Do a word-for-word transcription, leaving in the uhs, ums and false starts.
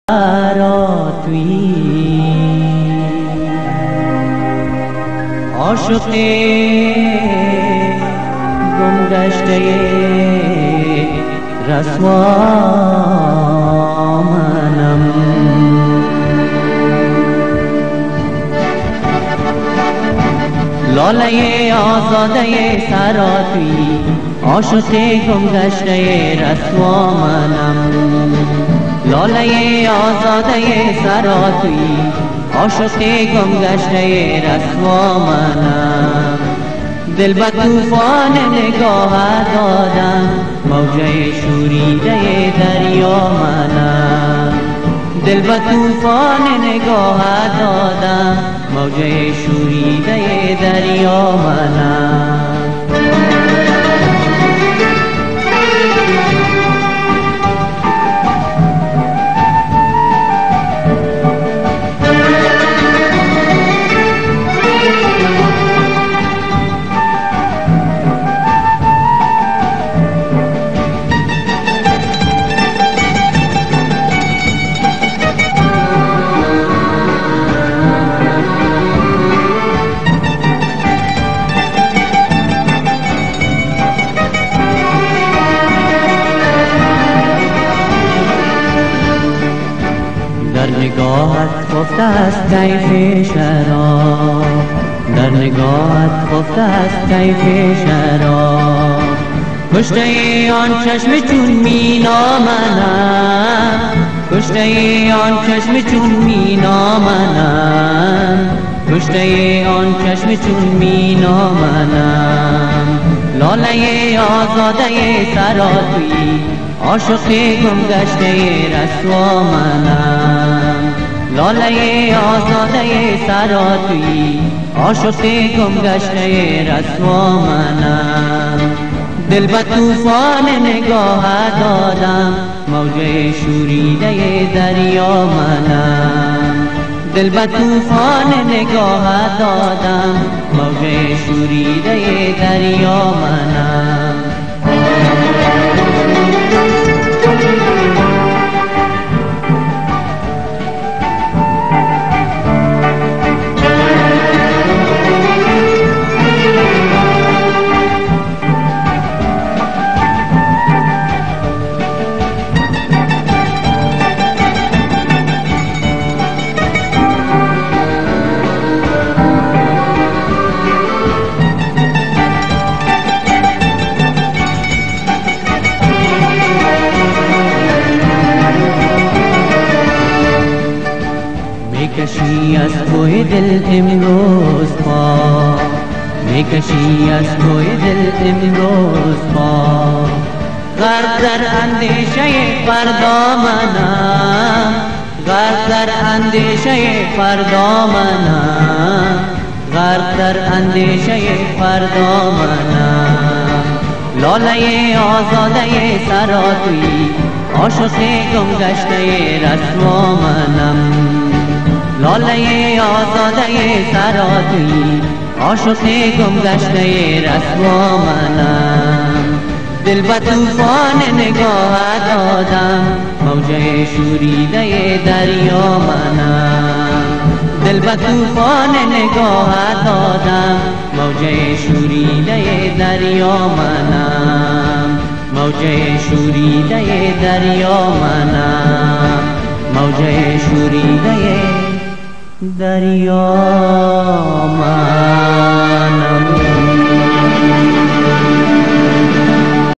را تویی عاشق گم گشته رسوا منم. لاله آزاده سرا تویی عاشق گم گشته رسوا منم. لاله آزاده سرا تویی عاشق گم گشته رسوا منم. دل به طوفان نگاه دادم موج شوریده دریا منم. دل به طوفان نگاه دادم موج شوریده دریا منم. در نگاهت خفته است کیف شراب، در نگاهت خفته است کیف شراب. کشته آن چشم چون مینا منم، کشته آن چشم چون مینا منم، کشته آن چشم چون مینا منم. لاله آزاده سرا تویی عاشق گم گشته رسوا منم. لاله آزاده سرا تویی عاشق گم گشته رسوا منم. دل به طوفان نگاه دادم موج شوریده دریا منم. دل به طوفان نگاه دادم موج شوریده دریا منم. میکشی از کوی دل امروز پا، میکشی از کوی دل امروز پا. غرق در اندیشه فردا منم، غرق در اندیشه فردا منم، غرق در اندیشه فردا منم. لاله آزاده سرا تویی عاشق گم گشته رسوا منم. لاله آزاده سرا تویی عاشق گم گشته رسوا منم. دل به طوفان نگاه دادم موج شوریده دریا منم. دل به طوفان نگاه دادم موج شوریده دریا منم. موج شوریده دریا منم. موج شوریده دریا